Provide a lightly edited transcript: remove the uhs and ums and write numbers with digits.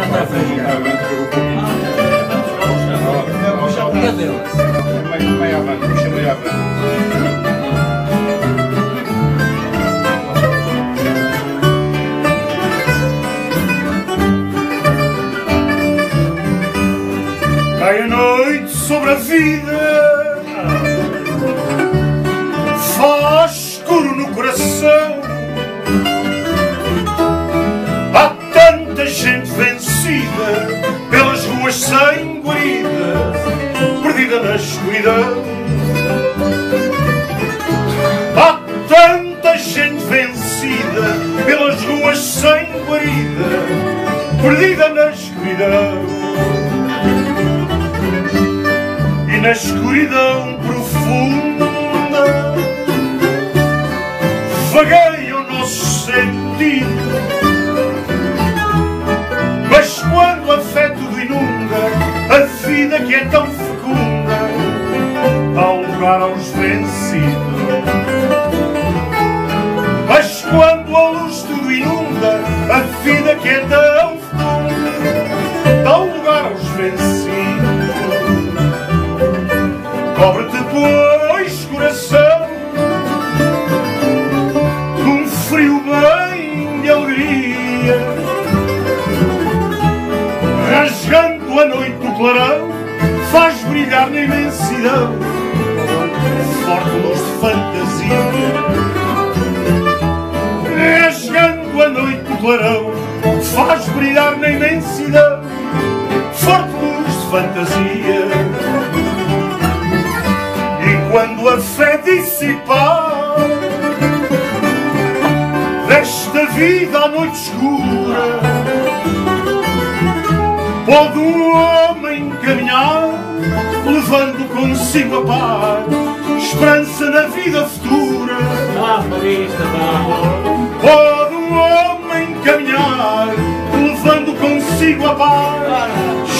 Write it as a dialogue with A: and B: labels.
A: Cai a noite sobre a vida, faz escuro no coração. Há tanta gente vencida pelas ruas sem guarida, perdida na escuridão. Há tanta gente vencida pelas ruas sem guarida, perdida na escuridão. E na escuridão profunda vagueia o nosso sentido, mas quando a fé tudo inunda, a vida que é tão fecunda, dá lugar aos vencidos. Mas quando a luz tudo inunda, a vida que é tão fecunda, dá lugar aos vencidos. Cobre-te, pois, coração, de um frio bem de alegria, rasgando a noite do clarão, faz brilhar na imensidão forte luz de fantasia. Rasgando a noite do clarão, faz brilhar na imensidão forte luz de fantasia. Quando a fé dissipar desta vida à noite escura, pode um homem caminhar levando consigo a paz, esperança na vida futura. Pode um homem caminhar levando consigo a paz,